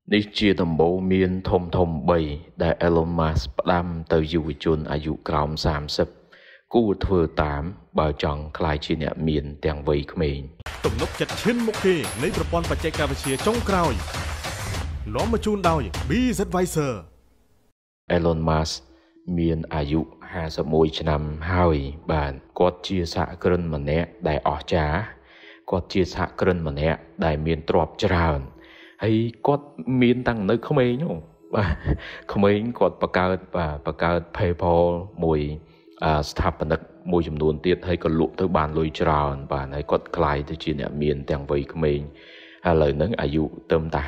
នេះជាដំបូន្មានធំ3ដែល Elon Musk ផ្ដាំទៅយុវជនអាយុក្រោម30គួរធ្វើតាមបើចង់ក្លាយជាអ្នកមានទាំងវ័យក្មេងទំនុកចិត្តឈានមុខគេនៃប្រព័ន្ធបច្ចេកវិទ្យាចុងក្រោយនាំមកជូនដោយ BZ Advisor Elon Musk មានអាយុ51ឆ្នាំហើយបាទគាត់ជាសហគ្រិនម្នាក់ដែលអស្ចារ្យគាត់ជាសហគ្រិនម្នាក់ដែលមានទ្រព្យច្រើនហើយគាត់មានតាំងនៅក្មេងហ្នឹងបាទក្មេងគាត់បង្កើត PayPal មួយស្ថាបនិកមួយចំនួនទៀតហើយក៏លក់ទៅបានលុយច្រើនបាទហើយគាត់ក្លាយទៅជាអ្នកមានទាំងវ័យក្មេងឥឡូវហ្នឹងអាយុទៅតែ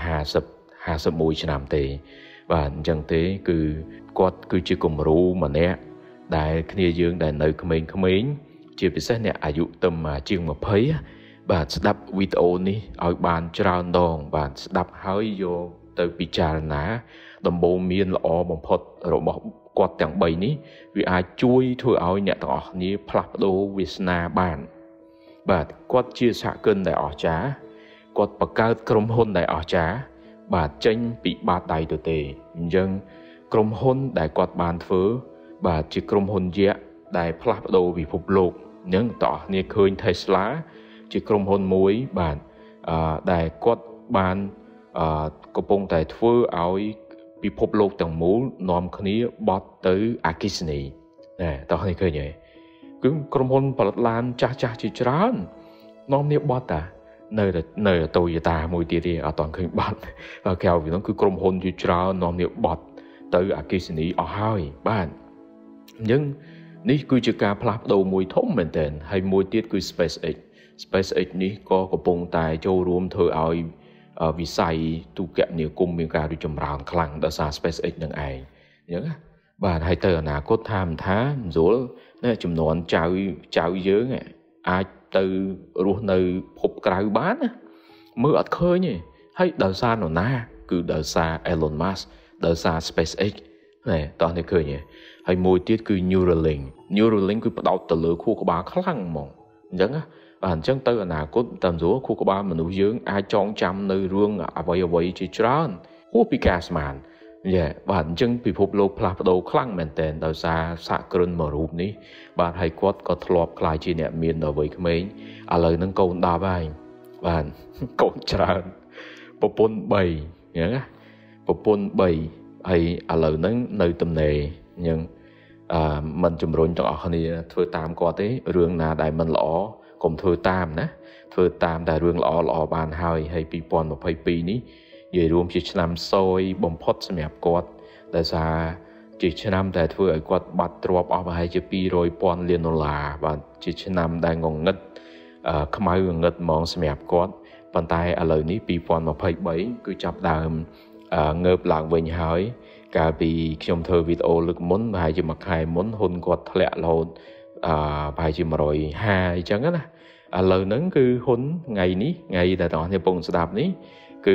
51ឆ្នាំទេបាទអញ្ចឹងទេគឺគាត់គឺជាគំរូម្នាក់ដែលគ្នាយើងដែលនៅក្មេងៗជាពិសេសអ្នកអាយុទៅជាង20បាទស្ដាប់វីដេអូនេះឲ្យបានច្រើនដងបាទស្ដាប់ហើយយកទៅពិចារណាដំបូន្មានល្អបំផុតរបស់គាត់ទាំង3នេះវាអាចជួយធ្វើឲ្យអ្នកទាំងអស់គ្នាផ្លាស់ប្ដូរវាសនាបានបាទគាត់ជាសហគ្រិនដែលអស្ចារ្យគាត់បង្កើតក្រុមហ៊ុនដែលអស្ចារ្យបាទចេញពីបាតដៃទៅទេអញ្ចឹងក្រុមហ៊ុនដែលគាត់បានធ្វើបាទជាក្រុមហ៊ុនយក្សដែលផ្លាស់ប្ដូរពិភពលោកអញ្ចឹងតោះគ្នាឃើញ Tesla ជាក្រុមហ៊ុនមួយបាទដែលគាត់បានកំពុងតែធ្វើឲ្យពិភពលោកទាំងមូលនាំគ្នាបត់ទៅអគ្គិសនីតោះនេះឃើញទេគឺក្រុមហ៊ុនផលិតឡានចាស់ជាច្រើននាំគ្នាបត់តានៅ Toyota មួយទៀតទេអត់ទាន់ឃើញបត់ក្រៅពីនោះគឺក្រុមហ៊ុនជាច្រើននាំគ្នាបត់ទៅអគ្គិសនីអស់ហើយបាទអញ្ចឹងនេះគឺជាការផ្លាស់ប្ដូរមួយធំមែនទែនហើយមួយទៀតគឺ SpaceX នេះក៏កំពុងតែចូលរួមធ្វើឲ្យវិស័យទូរគមនាគមន៍មានការរីកចម្រើនខ្លាំងដោយសារ SpaceX នឹងឯងអញ្ចឹងបាទហើយទៅអនាគតថាមិនថាស្រួលចំនួនចៅយើងអាចទៅរស់នៅភពក្រៅបានណាមើលអត់ឃើញទេហើយដោយសារនរណាគឺដោយសារ Elon Musk ដោយសារ SpaceX តោះនេះឃើញទេហើយមួយទៀតគឺ Neuralink គឺផ្ដោតទៅលើខួរក្បាលខ្លាំងហ្មងអញ្ចឹងបាទអញ្ចឹងទៅអនាគតតាមស្រួលខួរក្បាលមនុស្សយើងអាចចងចាំនៅរឿងអ្វីជាច្រើនហួសពីការស្មានបាទអញ្ចឹងពិភពលោកផ្លាស់ប្ដូរខ្លាំងមែនទែនដោយសារសហគ្រិនមួយរូបនេះបាទហើយគាត់ក៏ធ្លាប់ក្លាយជាអ្នកមានដល់វ័យក្មេងឥឡូវហ្នឹងកូន10ហើយបាទកូនច្រើនប្រពន្ធ3អញ្ចឹងប្រពន្ធ3ហើយឥឡូវហ្នឹងនៅទំនេរអញ្ចឹងមិនជំរុញទាំងអស់គ្នាធ្វើតាមគាត់ទេរឿងណាដែលមិនល្អកុំធ្វើតាមណាធ្វើតាមតែរឿងល្អបានហើយ2022នេះនិយាយរួមជាឆ្នាំសោយបំផុតសម្រាប់គាត់ដោយសារជាឆ្នាំដែលធ្វើឲ្យគាត់បាត់ទ្រព្យអស់ប្រហែលជា$200,000 លានបាទជាឆ្នាំដែលងងឹតខ្មៅងងឹតហ្មងសម្រាប់គាត់ប៉ុន្តែឥឡូវនេះ2023គឺចាប់ដើមងើបឡើងវិញហើយកាលពីខ្ញុំធ្វើវីដេអូលើកមុនប្រហែលជាមួយខែមុនហ៊ុនគាត់ធ្លាក់រហូតប្រហែលជា150អញ្ចឹងណាឥឡូវហ្នឹងគឺហ៊ុនថ្ងៃដែលបងប្អូនកំពុងស្ដាប់នេះគឺ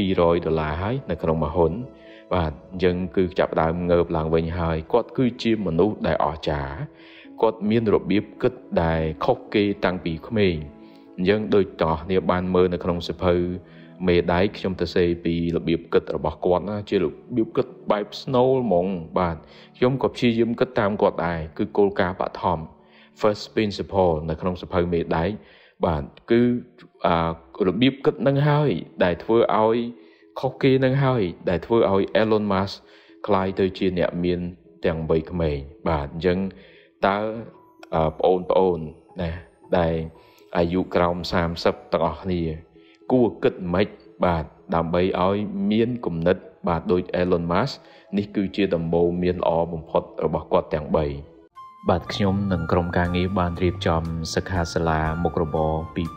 $200ហើយនៅក្នុងមួយហ៊ុនបាទអញ្ចឹងគឺចាប់ដើមងើបឡើងវិញហើយគាត់គឺជាមនុស្សដែលអស្ចារ្យគាត់មានរបៀបគិតដែលខុសគេតាំងពីក្មេងអញ្ចឹងដូចតោះនេះបានមើលនៅក្នុងសៀវភៅមេដៃខ្ញុំទៅសេពីរបៀបគិតរបស់គាត់ណាជារបៀបគិតបែប Snow ហ្មងបាទខ្ញុំក៏ព្យាយាមគិតតាមគាត់ដែរគឺគោលការណ៍បឋម first principle នៅក្នុងសៀវភៅមេដៃបាទគឺរបៀបគិតនឹងហើយដែលធ្វើឲ្យខុសគេនឹងហើយដែលធ្វើឲ្យ Elon Musk ក្លាយទៅជាអ្នកមានទាំងវ័យក្មេងបាទអញ្ចឹងតើបងប្អូនណាដែលអាយុក្រោម30ទាំងអស់គ្នាគួរគិតម៉េចបាទដើម្បីឲ្យមានគំនិតបាទដូច Elon Musk នេះគឺជាដំបូន្មានល្អបំផុតរបស់គាត់ទាំង3បាទខ្ញុំនិងក្រុមការងារបានរៀបចំសិក្ខាសាលាមុខរបរ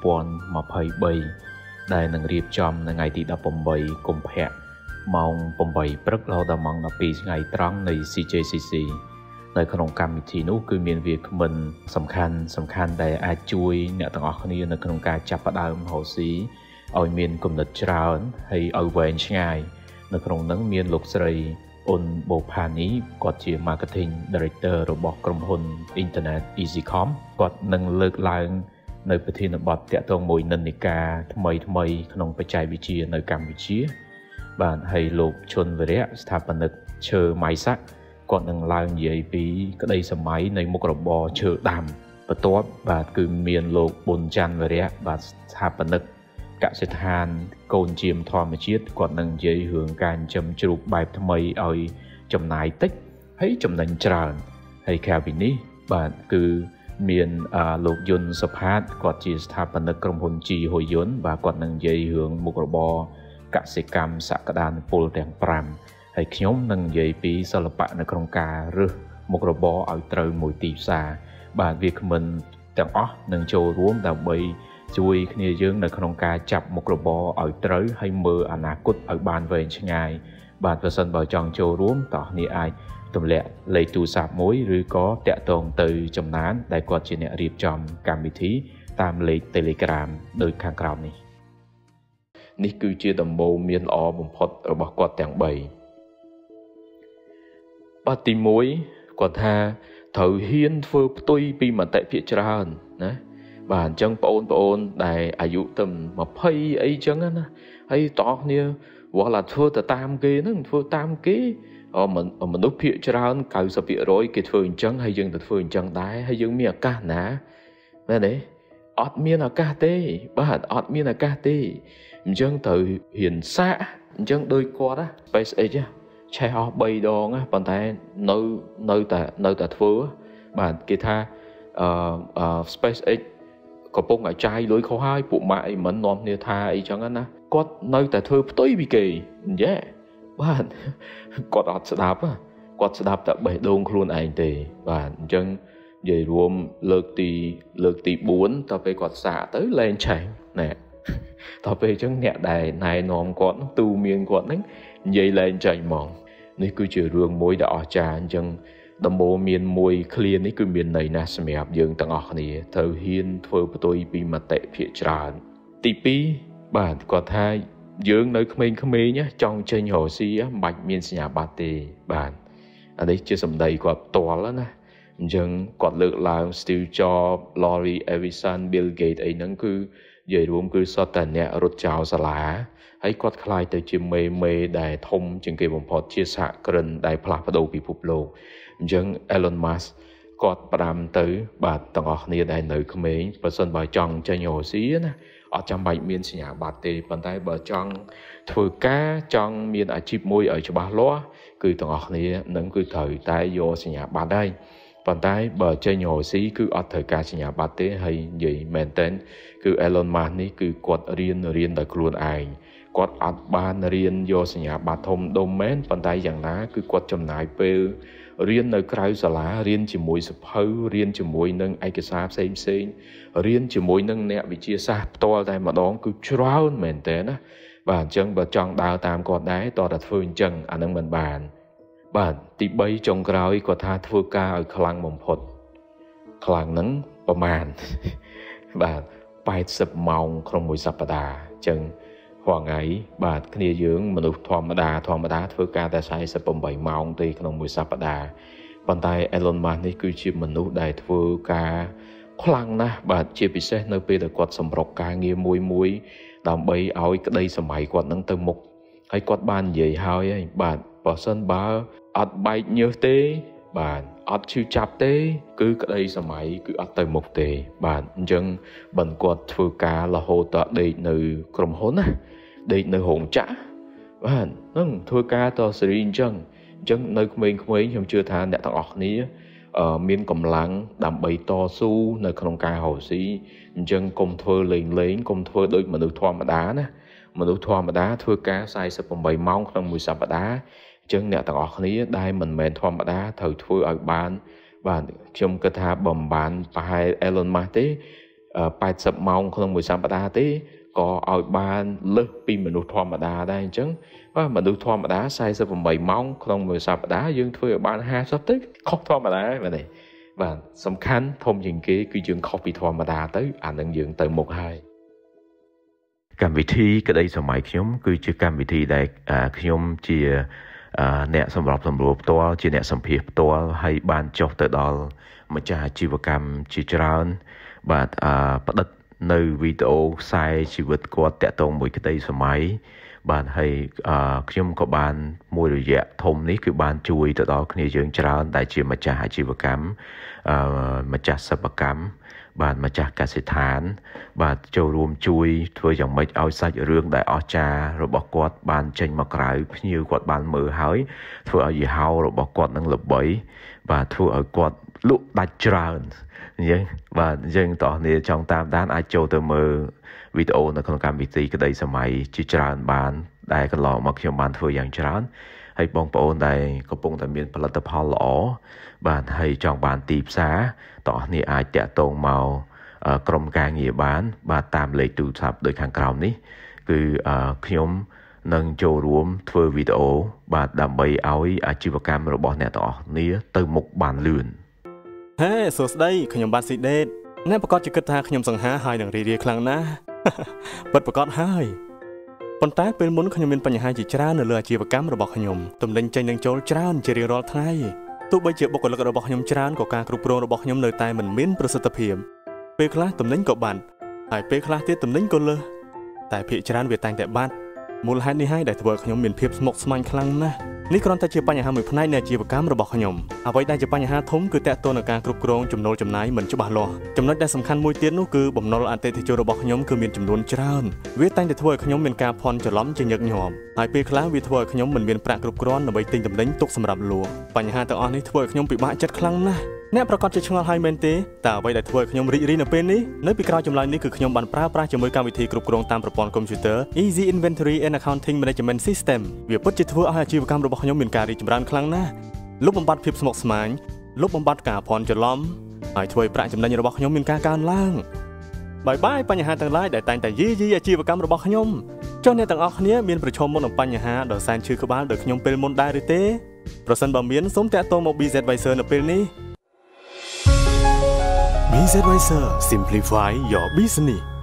2023ដែលនឹងរៀបចំនៅថ្ងៃទី18កុម្ភៈម៉ោង8ព្រឹករហូតដល់ម៉ោង12ថ្ងៃត្រង់នៃ CJCC នៅក្នុងកម្មវិធីនោះគឺមានវាគ្មិនសំខាន់ដែលអាចជួយអ្នកទាំងអស់គ្នានៅក្នុងការចាប់ផ្ដើមរកស៊ីឲ្យមានគំនិតច្រើនហើយឲ្យវែងឆ្ងាយនៅក្នុងនោះមានលោកស្រីអ៊ុនបូផានីគាត់ជា Marketing Director របស់ក្រុមហ៊ុន Internet EasyCom គាត់នឹងលើកឡើងនៅប្រធានបទទាក់ទងមួយនិន្នាការថ្មីក្នុងបច្ចេកវិទ្យានៅកម្ពុជា bạn hay lục chôn về đấy tháp bản lực chờ máy sắc còn năng lang dây bí cái đây sớm máyในmộtระบอchờ đàm và tốt và cứ miền lục bồn chan về đấy và tháp bản lực cả sẽ than cồn chìm thò mà chiết còn năng dây hướng can chấm chụp bài tham mây ở chấm nái tích hay chấm đánh tràn hay kèo vì ní bạn cứ miền lục yun sập hát còn chỉ tháp bản lực cầm hồn trì hồi yun và còn năng dây hướng mộtระบอกสิกรรมสักดานปูลแดงปรำให้ขยมนังใหญ่ปีสลับปะในโครงการหรือมกระบอเอาเตยมวยตีซาบาดวิกมันแต่อ๋อนังโจร่วมดาวใบช่วยขณียืงในโครงการจับมกระบอเอาเตยให้มืออนาคตเอาบานเวรช่างไงบาดประสานบ่อยจองโจร่วมต่อนี้ไอตุ่มแหละเลยตูสาบมวยหรือก็แตะตรงเตยจำนานได้กอดจีเนรีบจอมการวิธีตามเลยเทเลกรามโดยข้างกล่าวนี้นี่คือเชื่อดำโบเมียนอบุญพดระบบกอดแต่งใบปฏิมวยกอดฮาเถอเฮียนเฟื่อตุยปีมาแต่เพียจราหนะบานจังปอนได้อายุต่ำมาเพย์ไอ้จังนะไอ้ต่อเนี่ยว่าละเฟื่อแต่ตามเกนั่นเฟื่อตามเกมันนุเพียจราหเก่าสเปียร้อยเกิดเฟื่อจังให้ยังแต่เฟื่อจังได้ให้ยังมีอากาศนะนั่นเองอดมีอากาศเต้บ้านอดมีอากาศเต้dân từ hiện xã dân đôi qua đó SpaceX á chạy họ bay đòn á bàn tay nơi tại phố bản kia tha SpaceX có bông ở trai lối khó hai phụ mại mình non như tha ấy chẳng á có nơi tại thơ tối bị kỳ yeah bạn có đọt sẽ đạp á có sẽ đạp tại bảy đôn luôn anh thì bản dân về rùm lược tỷ 4 tao phải quạt xạ tới lên chạy nèต่อไปจังเนี่ยได้นายนอมก่อนตูเมียนก่อนนั้นยัยแรงใจมองนี่คือเชื่อเรื่องมวยดอกจานจังดำโบเมียนมวยเคลียนี่คือเมียนในนะสมัยยังต่างออกนี่เธอเฮียนเธอประตูปีมาเตะเพียจานตีปีบาดก่อนท้ายยังในเขมรเนี่ยจองเชนหัวซีบัดเมียนสัญญาบาเตบาดอันนี้จะสมได้กว่าตัวแล้วนะยังกอดเลือกลาวสตีลจ็อบลอรีเอวิสันบิลเกตไอ้นั่นคือเย่รวมคือสอดแต่เนี่ยรถเจ้าสลาให้กอดคลายแต่จิมเมได้ทมจึงเก็บผมพอเชี่ยสะกระนได้พลาดดูปีพุบโลยังเอลอนมัสกอดปรามตื้อบาดต่างออกเนี่ยได้หนึ่งเขมรประสนบ่อยจังจะโยซีนะออกจำใบเมียนสัญญาบาดเตปันได้บ่อยจังถือก้าจังเมียนอาชีพมวยởฉบับล้อคือต่างออกเนี่ยนั่นคือถือได้โยสัญญาบาดได้ปันได้บ่ใจโยซีคืออดถือการสัญญาบาดเตให้ใหญ่แมนเทนคือเอลอนมัสนี่คือกดเรียนแต่ครูนไอกดอัดบานเรียนโยสัญญาบาดทมโดมแมนปันได้อย่างนั้นคือกดจำหน่ายเปลเรียนในคราวสลาเรียนจิมวยสเปอร์เรียนจิมวยนั่งไอกษาเซนเรียนจิมวยนั่งเนี่ยวิจัยศาสตร์ตัวได้มาดองคือชราวนแมนเทนนะบานจังบานจังดาวตามกดได้ต่อดัดฟื้นจังอันนั้นมันบานตีใบจงกราวก็ท่าทั่วกาคลังมงพดคลังนั้นประมาณบาทไปสับเมาครองมวยสัปดาห์จังห่วงไงบาทขณียืงมนุษย์ธรรมดาทั่วกาแต่ใช้สับปมใบเมาตีครองมวยสัปดาห์ปันไตเอลอนมัสนี่คือชีพมนุษย์ได้ทั่วกาคลังนะบาทเชี่ยพิเศษในปีแต่กอดสำรอกกาเงียมวยดำใบเอาก็ได้สมัยกอดนั่งเติมมุกให้กอดบ้านใหญ่หายบาทพอสันบ้าอัดใบเนื้อเตะบานอัดชื่อจับเตะคือก็ได้สมัยคืออัดเติมมุกเตะบานจังบันกอดฟืกาละโหตะเด็กในกรมหนนะเด็กในหงจ้าบานนั่งฟืกาต่อสรีจังในเมืองยังเชื่อทานเนี่ยต่างออกนี้มีนกำลังดำใบต่อสู้ในโครงการหัวซีจังกรมเธอเล่งกรมเธอโดยมนุษย์ธรรมดานะมนุษย์ธรรมดาฟืกาใส่สับปมใบเมาครองมวยสัปดาห์จังเนี่ยต่างออกนี้ได้มันแมนธรรมดาเถิดทั่วบานชมกระทาบ่มบานไปเอลอนมาเต้ไปสับเมาของมวยสัปดาห์เต้ก็เอาบานเลิกปีมนุษย์ธรรมดาได้จังว่ามนุษย์ธรรมดาใส่สับใบเมาของมวยสัปดาห์ยังทั่วบานหาสับเต้คอกธรรมดาแบบนี้สำคัญทมอย่างกี้คือยังคอกปีธรรมดาเต้อันนั้นยังเติมหมกให้การวิธีก็ได้สมัยขยมคือจะการวิธีได้ขยมจะเนี่ยสำหรับสำรวจตัวจีเนี่ยสัมผัสตัวให้บานจบแต่ดอลมาจากชีวกรรมจีจรานบาดประดับในวิดีโอใส่ชีวิตกอดแต่ตรงมวยก็ได้สมัย bạn hayខ្ញុំក៏បានមួយរយៈធំនេះគឺបានជួយទៅដល់គ្នាយើងច្រើនដែលជាម្ចាស់អាជីវកម្មម្ចាស់សិប្បកម្មបាទម្ចាស់កសិដ្ឋានបាទចូលរួមជួយធ្វើយ៉ាងម៉េចឲ្យសាច់រឿងដែលអស្ចារ្យរបស់គាត់បានចេញមកក្រៅភ្ញៀវគាត់បានមើលហើយធ្វើឲ្យយីហោរបស់គាត់នឹងល្បីបាទធ្វើឲ្យគាត់លក់ដាច់ច្រើនអញ្ចឹងបាទអញ្ចឹងតោះនេះចង់តាមដានអាចចូលទៅមើលវីដេអូនៅក្នុងកម្មវិធីក្តីសម័យជាច្រើនបានដែលកន្លងមកខ្ញុំបានធ្វើយ៉ាងច្រើនហើយបងប្អូនដែលកំពុងតែមានផលិតផលល្អបាទហើយចង់បានទីផ្សារតោះនេះអាចតាក់ទងមកក្រុមការងារបានបាទតាមលេខទូរស័ព្ទដូចខាងក្រោមនេះគឺខ្ញុំនឹងចូលរួមធ្វើវីដេអូបាទដើម្បីឲ្យអាជីវកម្មរបស់អ្នកទាំងអស់គ្នាទៅមុខបានលឿនហេសួស្តីខ្ញុំបាទស៊ីដេតអ្នកប្រកាសជាគិតថាខ្ញុំសង្ហាហើយនឹងរីរាយខ្លាំងណាស់ពិតប្រកបហើយប៉ុន្តែពេលមុនខ្ញុំមានបញ្ហាជាច្រើននៅលើអាជីវកម្មរបស់ខ្ញុំទំនិញចេញនឹងចូលច្រើនជារៀងរាល់ថ្ងៃទោះបីជាបុគ្គលិករបស់ខ្ញុំច្រើនក៏ការគ្រប់គ្រងរបស់ខ្ញុំនៅតែមិនមានប្រសិទ្ធភាពពេលខ្លះទំនិញក៏បាត់ហើយពេលខ្លះទៀតទំនិញក៏លើសតែភាគច្រើនវាតែងតែបាត់មូលហេតុនេះហើយដែលធ្វើឲ្យខ្ញុំមានភាពស្មុគស្មាញខ្លាំងណាស់នេះគ្រាន់តែជាបញ្ហាមួយផ្នែកនៃអាជីវកម្មរបស់ខ្ញុំអ្វីដែលជាបញ្ហាធំគឺទាក់ទងនឹងការគ្រប់គ្រងចំណូលចំណាយមិនច្បាស់លាស់ចំណុចដែលសំខាន់មួយទៀតនោះគឺបំណុលអតិថិជនរបស់ខ្ញុំគឺមានចំនួនច្រើនវាតែងតែធ្វើឲ្យខ្ញុំមានការភ័ន្តច្រឡំជាញឹកញាប់ហើយពេលខ្លះវាធ្វើឲ្យខ្ញុំមិនមានប្រាក់គ្រប់គ្រាន់ដើម្បីទិញទំនិញទុកសម្រាប់លក់បញ្ហាទាំងអស់នេះធ្វើឲ្យខ្ញុំពិបាកចិត្តខ្លាំងណាស់អ្នកប្រកាសជាឆ្ងល់ហើយមែនទេតើអ្វីដែលធ្វើឲ្យខ្ញុំរីករាយនៅពេលនេះនៅពីក្រោយចម្លើយនេះគឺខ្ញុំបានប្រើប្រាស់ជាមួយកម្មវិធីគ្រប់គ្រងតាមប្រព័ន្ធកុំព្យូទ័រ Easy Inventory and Accounting Management System វាពិតជាធ្វើឲ្យអាជីវកម្មរបស់ខ្ញុំមានការរីកចម្រើនខ្លាំងណាស់លុបបំបាត់ភាពស្មុគស្មាញលុបបំបាត់ការភ័ន្តច្រឡំហើយធ្វើឲ្យប្រាក់ចំណេញរបស់ខ្ញុំមានការកើនឡើងបាយបញ្ហាទាំងឡាយដែលតែងតែយីអាជីវកម្មរបស់ខ្ញុំចុះអ្នកទាំងអស់គ្នាមានប្រឈមមុខនឹងបញ្ហាដ៏សែនឈឺក្បាលដោយខ្ញុំពេលមុនដែរឬទេប្រសិនបើមានសូមតាក់ទងមក BZ Advisor នៅពេលនេះBZ Advisor Simplify Your Business